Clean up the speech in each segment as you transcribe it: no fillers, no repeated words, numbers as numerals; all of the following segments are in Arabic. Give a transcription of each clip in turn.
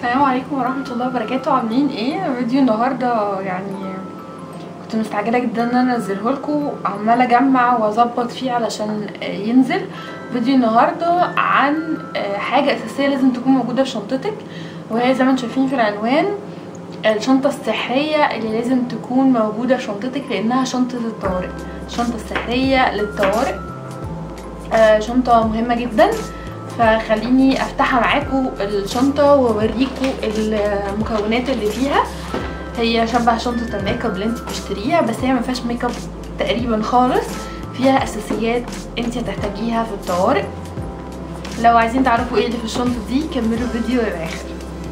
السلام عليكم ورحمة الله وبركاته. عاملين ايه؟ فيديو النهاردة يعني كنت مستعجلة جدا ان انا انزله لكم، عمالة اجمع واظبط فيه علشان ينزل. فيديو النهاردة عن حاجة اساسية لازم تكون موجودة في شنطتك، وهي زي ما انتم شايفين في العنوان الشنطة السحرية اللي لازم تكون موجودة في شنطتك، لانها شنطة الطوارئ. الشنطة السحرية للطوارئ شنطة مهمة جدا، فخليني افتحها معاكم الشنطه واوريكم المكونات اللي فيها. هي شبه شنطه الميك اب اللي انت بتشتريها، بس هي ما فيهاش ميك اب تقريبا خالص، فيها اساسيات انت هتحتاجيها في الطوارئ. لو عايزين تعرفوا ايه اللي في الشنطه دي كملوا الفيديو للاخر.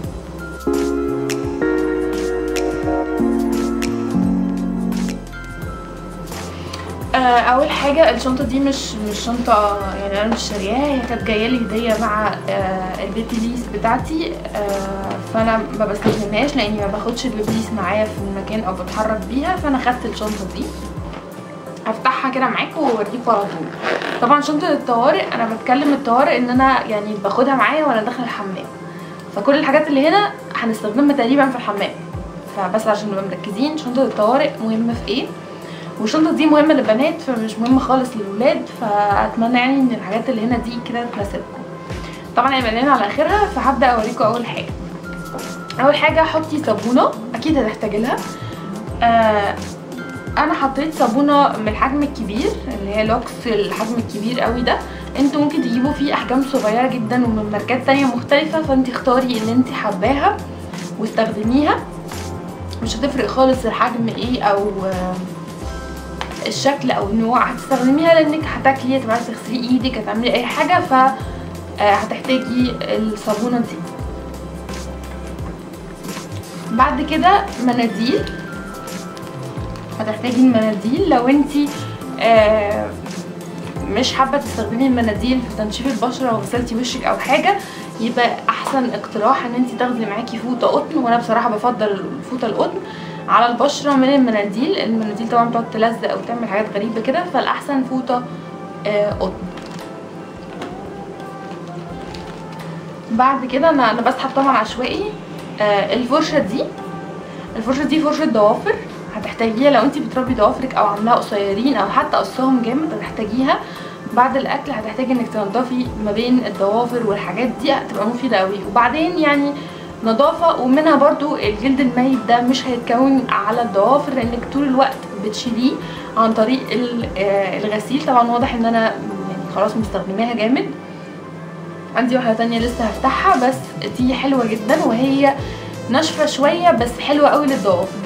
اول حاجه الشنطه دي مش شنطه، يعني انا مش شارياها، هي كانت جايه لي هديه مع البيبي ليس بتاعتي، فانا ما بستخدمهاش لاني ما باخدش البيبي ليس معايا في المكان او بتحرك بيها، فانا خدت الشنطه دي. هفتحها كده معاكم واوريكم على طول. طبعا شنطه الطوارئ انا بتكلم الطوارئ ان انا يعني باخدها معايا وانا داخله الحمام، فكل الحاجات اللي هنا هنستخدمها تقريبا في الحمام، فبس عشان نبقى مركزين شنطه الطوارئ مهمه في ايه. والشنطه دي مهمه للبنات فمش مهمه خالص للولاد، فاتمنى يعني ان الحاجات اللي هنا دي كده تناسبكم. طبعا هي مليانه على اخرها، فهبدا اوريكم. اول حاجه حطي صابونه، اكيد هتحتاجي لها. انا حطيت صابونه من الحجم الكبير اللي هي لوكس، الحجم الكبير قوي ده. انتوا ممكن تجيبوا فيه احجام صغيره جدا ومن ماركات تانية مختلفه، فانت اختاري اللي انت حباها واستخدميها، مش هتفرق خالص الحجم ايه او الشكل او النوع. هتستخدميها لانك هتاكلي، هتبقى تغسلي ايدك، هتعملي اي حاجه، فهتحتاجي الصابونه دي. بعد كده مناديل، هتحتاجي المناديل لو انتي مش حابه تستخدمي المناديل في تنشيف البشره وغسلتي وشك او حاجه، يبقى احسن اقتراح ان انتي تاخدي معاكي فوطه قطن، وانا بصراحه بفضل الفوطه القطن على البشره من المناديل. المناديل طبعا بتقعد تلزق او تعمل حاجات غريبه كده، فالاحسن فوطه قطن. بعد كده انا بسحب طبعا عشوائي. الفرشه دي فرشه ضوافر، هتحتاجيها لو انت بتربي ضوافرك او عاملاها قصيرين او حتى قصهم جامد، هتحتاجيها بعد الاكل. هتحتاجي انك تنضفي ما بين الضوافر والحاجات دي، هتبقى مفيده قوي. وبعدين يعني نظافه، ومنها برضو الجلد الميت ده مش هيتكون على الضوافر لانك طول الوقت بتشيليه عن طريق الغسيل. طبعا واضح ان انا يعني خلاص مستخدماها جامد. عندي واحده تانية لسه هفتحها، بس دي حلوه جدا وهي ناشفه شويه بس حلوه قوي للضوافر.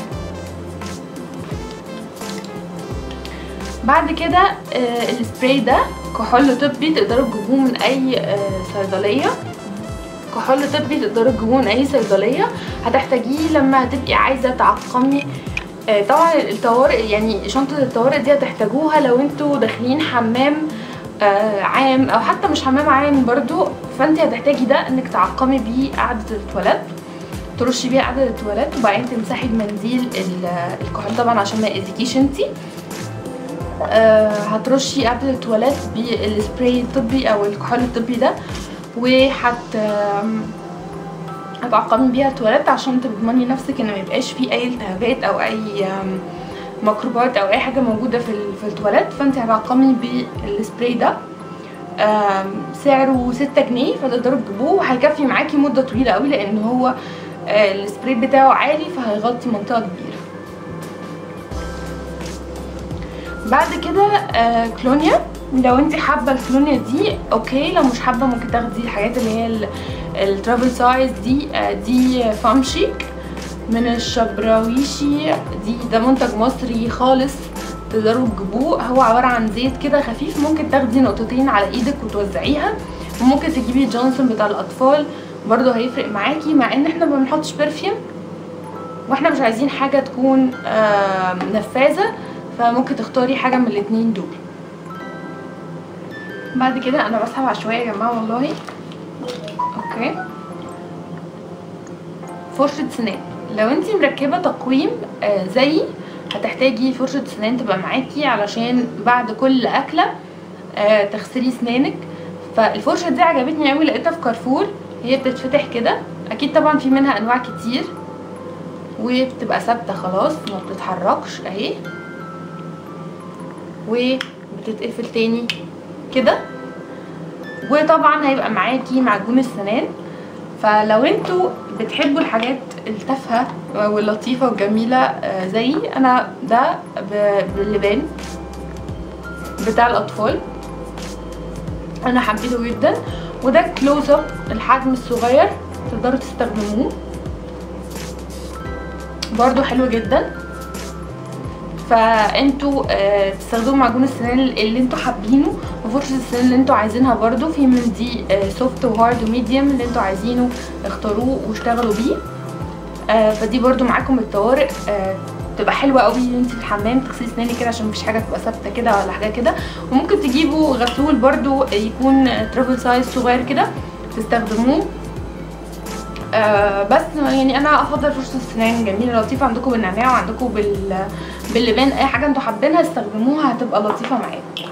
بعد كده السبراي ده كحول طبي، تقدروا تجيبوه من اي صيدليه. كحول طبي تقدروا تجيبوه من اي صيدليه، هتحتاجيه لما هتبقي عايزه تعقمي. طبعا الطوارئ، يعني شنطه الطوارئ دي هتحتاجوها لو انتوا داخلين حمام عام او حتى مش حمام عام برضو، فانت هتحتاجي ده انك تعقمي بيه قاعده التواليت، ترشي بيه قاعده التواليت، وبعدين تمسحي بمنديل الكحول طبعا عشان ما يأذيكيش انتي. هترشي قاعده التواليت بالسبراي الطبي او الكحول الطبي ده، هتعقمي بيها التواليت عشان تضمني نفسك ان ما يبقاش فيه اي التهابات او اي ميكروبات او اي حاجه موجوده في التواليت. فانت هتعقمي بالسبراي ده، سعره 6 جنيه، فتقدروا تجيبوه وهيكفي معاكي مده طويله قوي لان هو السبراي بتاعه عالي فهيغطي منطقه كبيره. بعد كده كلونيا، لو انت حابه الكلونيا دي اوكي، لو مش حابه ممكن تاخدي الحاجات اللي هي الترافل سايز دي فام شيك من الشبراويشي. ده منتج مصري خالص، تقدروا تجيبوه. هو عباره عن زيت كده خفيف، ممكن تاخدي نقطتين على ايدك وتوزعيها، وممكن تجيبي جونسون بتاع الاطفال برضو هيفرق معاكي، مع ان احنا ما بنحطش برفيوم واحنا مش عايزين حاجه تكون نفاذه، فممكن تختاري حاجه من الاتنين دول. بعد كده انا بسحب عشوائي يا جماعه والله. اوكي، فرشه سنان، لو انتي مركبه تقويم زي هتحتاجي فرشه سنان تبقى معاكي علشان بعد كل اكله تغسلي سنانك. فالفرشه دي عجبتني قوي، لقيتها في كارفور هي بتتفتح كده، اكيد طبعا في منها انواع كتير، وبتبقى ثابته خلاص ما بتتحركش اهي، وبتتقفل تاني كده. وطبعا هيبقى معاكي معجون السنان، فلو انتوا بتحبوا الحاجات التافهه واللطيفه والجميله زي انا، ده باللبان بتاع الاطفال انا حبيته جدا. وده كلوز اب الحجم الصغير، تقدروا تستخدموه برضو حلو جدا. فانتوا تستخدموا معجون السنان اللي انتوا حابينه، وفرشة السنان اللي انتوا عايزينها برضو. في من دي سوفت وهارد وميديوم، اللي انتوا عايزينه اختاروه واشتغلوا بيه. فدي برضو معاكم الطوارئ، تبقى حلوه قوي انت في الحمام تغسلي اسنانك كده، عشان مفيش حاجه تبقى ثابته كده ولا حاجه كده. وممكن تجيبوا غسول برضو يكون ترافل سايز صغير كده تستخدموه. بس يعني انا افضل فرشه السنان جميله لطيفه، عندكم بالنعناع وعندكم باللبان، اي حاجه انتوا حابينها استخدموها هتبقى لطيفه معاكم.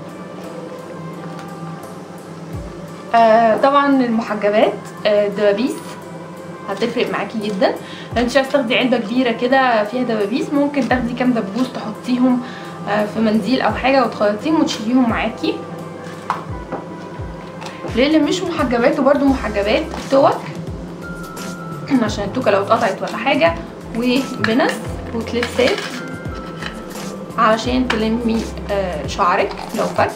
طبعا المحجبات دبابيس هتفرق معاكي جدا. لو انت عايزه تاخدي علبه كبيره كده فيها دبابيس، ممكن تاخدي كام دبوس تحطيهم في منديل او حاجه وتخيطيهم وتشيليهم معاكي. للي مش محجبات وبرده محجبات، توك عشان التوكه لو اتقطعت ولا حاجه، وبنس وكليبسات علشان تلمي شعرك لو فك.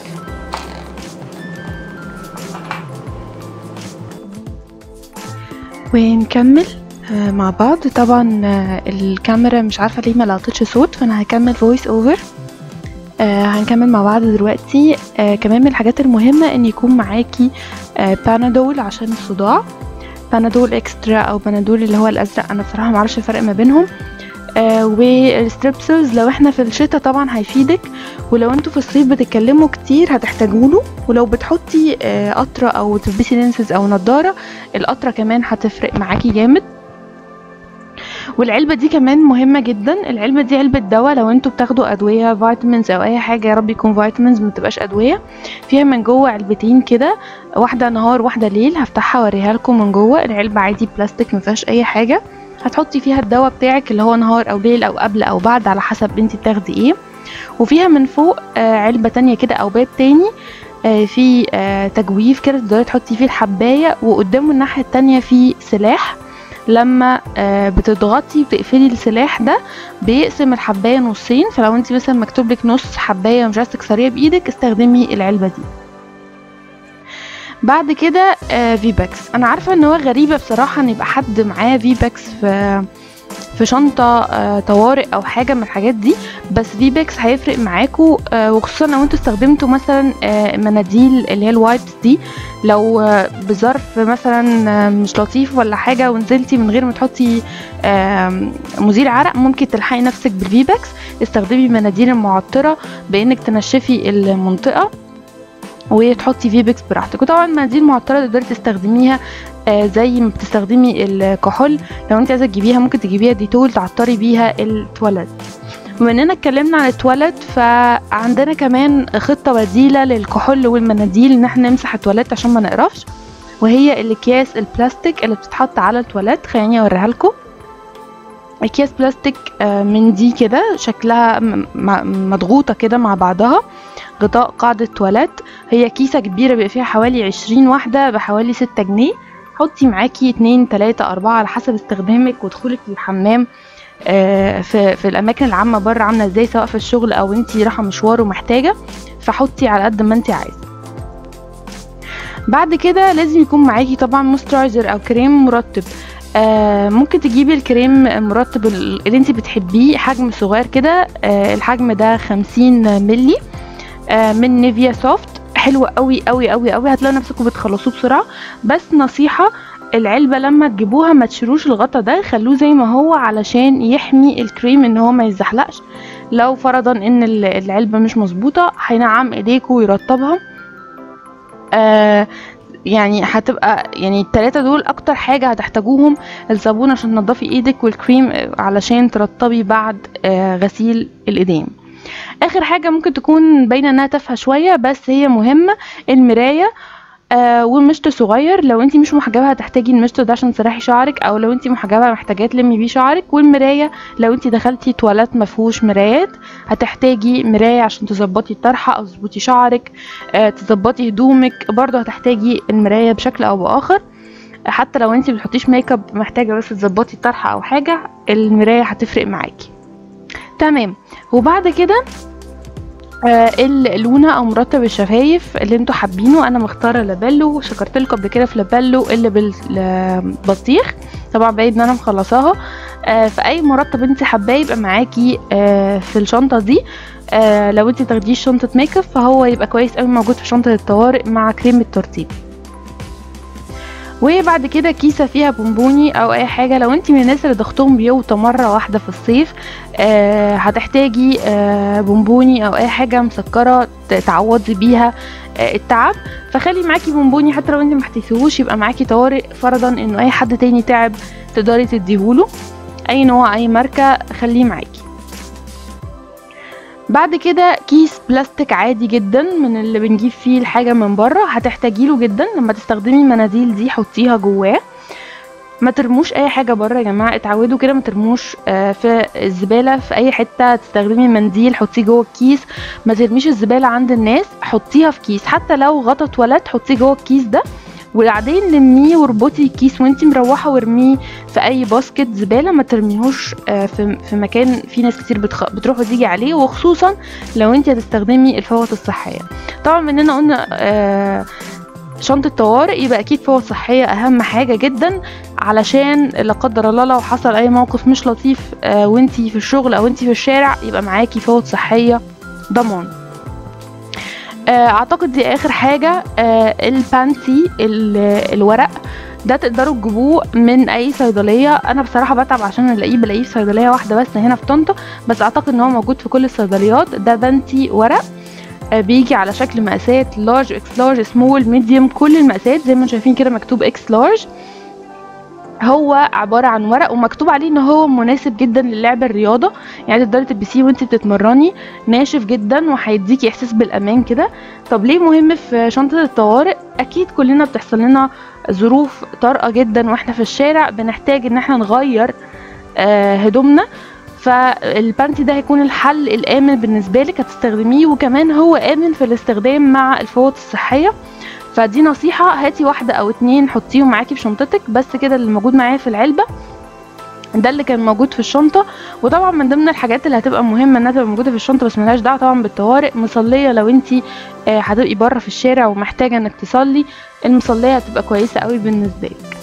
ونكمل مع بعض. طبعا الكاميرا مش عارفه ليه ما لقطتش صوت، فانا هكمل فويس اوفر. هنكمل مع بعض دلوقتي. كمان من الحاجات المهمه ان يكون معاكي بانادول عشان الصداع، بانادول اكسترا او بانادول اللي هو الازرق، انا بصراحه ما اعرفش الفرق ما بينهم. والستريبسلز لو احنا في الشتاء طبعا هيفيدك، ولو انتوا في الصيف بتتكلموا كتير هتحتاجوله. ولو بتحطي قطره او تلبسي لينسز او نضاره، القطره كمان هتفرق معاكي جامد. والعلبه دي كمان مهمه جدا، العلبه دي علبه دواء. لو انتوا بتاخدوا ادويه فيتامينز او اي حاجه، يا رب يكون فيتامينز ما تبقاش ادويه. فيها من جوه علبتين كده، واحده نهار واحده ليل. هفتحها اوريها لكم من جوه. العلبه عادي بلاستيك ما فيهاش اي حاجه، هتحطي فيها الدواء بتاعك اللي هو نهار او ليل او قبل او بعد على حسب انتي بتاخدي ايه. وفيها من فوق علبه تانية كده او باب تاني في تجويف كده تقدري تحطي فيه الحبايه، وقدامه الناحيه التانية في سلاح. لما بتضغطي وتقفلي السلاح ده بيقسم الحبايه نصين، فلو انت مثلا مكتوب لك نص حبايه ومش عايزه تكسريها بايدك استخدمي العلبه دي. بعد كده فيباكس. انا عارفه ان هو غريبه بصراحه ان يبقى حد معاه فيباكس في شنطه طوارئ او حاجه من الحاجات دي، بس فيباكس هيفرق معاكم. وخصوصا لو انتوا استخدمتوا مثلا مناديل اللي هي الوايبس دي، لو بظرف مثلا مش لطيف ولا حاجه ونزلتي من غير ما تحطي مزيل عرق، ممكن تلحقي نفسك بالفيباكس. استخدمي مناديل المعطره بانك تنشفي المنطقه وتحطي فيباكس براحتك. وطبعا مناديل معطره تقدري تستخدميها زي ما بتستخدمي الكحول. لو انت عايزه تجيبيها ممكن تجيبيها ديتول تعطري بيها التواليت. بما اننا اتكلمنا عن التواليت، فعندنا كمان خطه بديله للكحول والمناديل ان احنا نمسح التواليت عشان ما نقرفش، وهي الاكياس البلاستيك اللي بتتحط على التواليت. خليني اوريها لكم. اكياس بلاستيك من دي كده، شكلها مضغوطه كده مع بعضها، غطاء قاعدة تواليت. هي كيسة كبيرة بيبقى فيها حوالي 20 واحدة بحوالي 6 جنيه. حطي معاكي 2 3 4 على حسب استخدامك ودخولك للحمام في الأماكن العامة بره عاملة ازاي، سواء في الشغل أو انتي رايحة مشوار ومحتاجة، فحطي على قد ما انتي عايزة. بعد كده لازم يكون معاكي طبعا موسترايزر أو كريم مرطب. ممكن تجيبي الكريم المرطب اللي انتي بتحبيه، حجم صغير كده. الحجم ده 50 ملي من نيفيا سوفت. حلوة قوي قوي قوي قوي، هتلاقوا نفسكم بتخلصوه بسرعة. بس نصيحة، العلبة لما تجيبوها ما تشيلوش الغطا ده، خلوه زي ما هو علشان يحمي الكريم ان هو ما يتزحلقش. لو فرضا ان العلبة مش مظبوطة هينعم ايديكوا ويرطبها. يعني هتبقى يعني التلاتة دول اكتر حاجة هتحتاجوهم، الصابون عشان تنضفي ايدك والكريم علشان ترطبي بعد غسيل الايدين. اخر حاجة ممكن تكون باينة انها تافهة شوية بس هي مهمة، المراية. ومشط صغير. لو انتي مش محجبه هتحتاجي المشط ده عشان تسرحي شعرك، او لو انتي محجبه محتاجاه تلمي بيه شعرك. والمرايه لو انتي دخلتي تواليت مفهوش مرايات هتحتاجي مرايه عشان تظبطي الطرحه او تظبطي شعرك، تظبطي هدومك، برضو هتحتاجي المرايه بشكل او باخر. حتى لو انتي بتحطيش ميك اب محتاجه بس تظبطي الطرحه او حاجه، المرايه هتفرق معاكي. تمام. وبعد كده اللونة او مرطب الشفايف اللي انتوا حابينه. انا مختاره لابيلو، شكرت لكم قبل كده في لابيلو اللي بالبطيخ، طبعا باين ان انا مخلصاها. فاي مرطب انت حباه يبقى معاكي في الشنطه دي. لو انت تاخديش شنطه ميك اب فهو يبقى كويس قوي موجود في شنطه الطوارئ مع كريم الترطيب. وبعد كده كيسه فيها بونبوني او اي حاجه. لو انت من الناس اللي ضغطهم بيوطى مره واحده في الصيف هتحتاجي بونبوني او اي حاجه مسكره تعوضي بيها التعب، فخلي معاكي بونبوني حتى لو انت محتاجيهوش، يبقى معاكي طوارئ فرضا انه اي حد تاني تعب تقدري تديهوله. اي نوع اي ماركه خليه معاكي. بعد كده كيس بلاستيك عادي جدا من اللي بنجيب فيه الحاجه من بره، هتحتاجيله جدا لما تستخدمي المناديل دي، حطيها جواه. ما ترموش اي حاجه بره يا جماعه، اتعودوا كده ما ترموش في الزباله في اي حته. تستخدمي منديل حطيه جوه الكيس، ما ترميش الزباله عند الناس، حطيها في كيس. حتى لو غطا تواليت حطيه جوه الكيس ده، وبعدين لميه واربطي الكيس وانتي مروحه وارميه في اي باسكت زباله. ما ترميهوش في مكان في ناس كتير بتروح وتيجي عليه، وخصوصا لو انتي هتستخدمي الفوط الصحيه. طبعا مننا قلنا شنطه طوارئ، يبقى اكيد فوط صحيه اهم حاجه جدا، علشان لا قدر الله لو حصل اي موقف مش لطيف وانتي في الشغل او انتي في الشارع يبقى معاكي فوط صحيه ضمان. اعتقد دي اخر حاجه. البانتي الورق ده تقدروا تجيبوه من اي صيدليه. انا بصراحه بتعب عشان بلاقيه في صيدليه واحده بس هنا في طنطا، بس اعتقد ان هو موجود في كل الصيدليات. ده بانتي ورق بيجي على شكل مقاسات لارج، اكس لارج، سمول، ميديوم، كل المقاسات زي ما انتم شايفين كده مكتوب اكس لارج. هو عباره عن ورق ومكتوب عليه ان هو مناسب جدا للعب الرياضه، يعني تقدري تلبسيه وانت بتتمرني، ناشف جدا وهيديكي احساس بالامان كده. طب ليه مهم في شنطه الطوارئ؟ اكيد كلنا بتحصل لنا ظروف طارئه جدا واحنا في الشارع بنحتاج ان احنا نغير هدومنا، فالبانتي ده هيكون الحل الامن بالنسبه لك، هتستخدميه وكمان هو امن في الاستخدام مع الفوط الصحيه. فدي نصيحة، هاتي واحدة او اتنين حطيهم معاكي في شنطتك. بس كده اللي موجود معايا في العلبة ده اللي كان موجود في الشنطة. وطبعا من ضمن الحاجات اللي هتبقى مهمة انها تبقى موجودة في الشنطة بس ملهاش دعوة طبعا بالطوارئ، مصلية. لو انتي هتبقي بره في الشارع ومحتاجة انك تصلي، المصلية هتبقى كويسة قوي بالنسبة لك.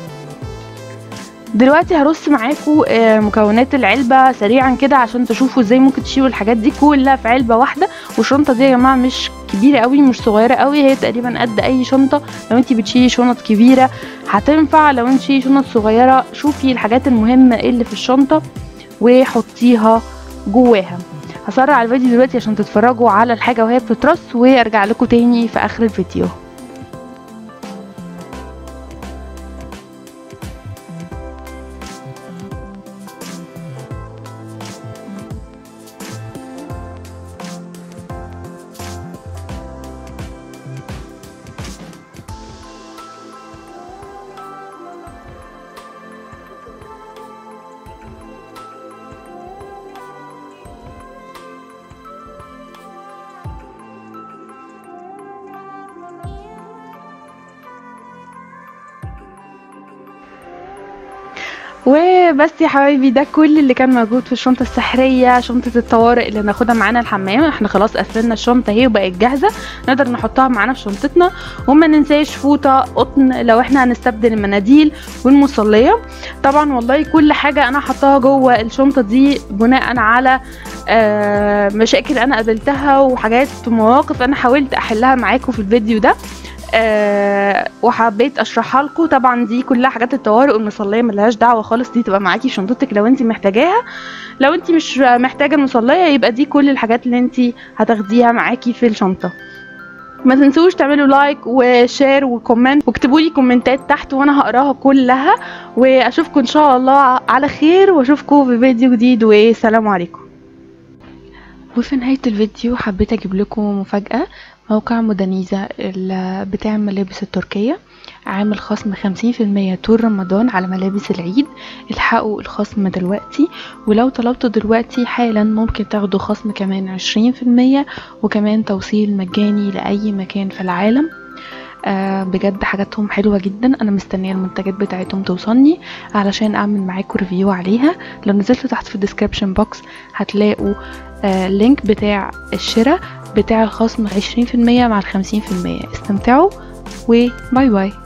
دلوقتي هرص معاكم مكونات العلبة سريعا كده عشان تشوفوا ازاي ممكن تشيلوا الحاجات دي كلها في علبة واحدة. والشنطة دي يا جماعة مش كبيرة قوي مش صغيرة قوي، هي تقريبا قد اي شنطة. لو انتي بتشيلي شنط كبيرة هتنفع، لو انتي بتشيلي شنط صغيرة شوفي الحاجات المهمة اللي في الشنطة وحطيها جواها. هسرع الفيديو دلوقتي عشان تتفرجوا على الحاجة وهي بتترص، وارجع لكم تاني في اخر الفيديو. وبس يا حبايبي ده كل اللي كان موجود في الشنطه السحريه، شنطه الطوارئ اللي ناخدها معانا الحمام. احنا خلاص قفلنا الشنطه اهي وبقت جاهزه نقدر نحطها معانا في شنطتنا. وما ننساش فوطه قطن لو احنا هنستبدل المناديل والمصليه. طبعا والله كل حاجه انا حطاها جوه الشنطه دي بناء على مشاكل انا قابلتها وحاجات مواقف انا حاولت احلها معاكم في الفيديو ده، وحبيت اشرحها لكم. طبعا دي كلها حاجات الطوارئ والمصليه ملهاش دعوه خالص، دي تبقى معاكي في شنطتك لو انت محتاجاها. لو انت مش محتاجه المصليه يبقى دي كل الحاجات اللي انت هتاخديها معاكي في الشنطه. ما تنسوش تعملوا لايك وشير وكومنت، واكتبوا لي كومنتات تحت وانا هقراها كلها. واشوفكم ان شاء الله على خير، واشوفكم في فيديو جديد، والسلام عليكم. وفي نهاية الفيديو حبيت اجيب لكم مفاجأة. موقع مودانيزا بتاع الملابس التركية عامل خصم 50% طول رمضان على ملابس العيد. الحقوا الخصم دلوقتي، ولو طلبتوا دلوقتي حالا ممكن تاخدوا خصم كمان 20% وكمان توصيل مجاني لأي مكان في العالم. بجد حاجاتهم حلوة جدا. انا مستنية المنتجات بتاعتهم توصلني علشان اعمل معاكم ريفيو عليها. لو نزلتوا تحت في الديسكريبشن بوكس هتلاقوا لينك بتاع الشراء بتاع الخصم 20% مع 50%. استمتعوا وباي باي.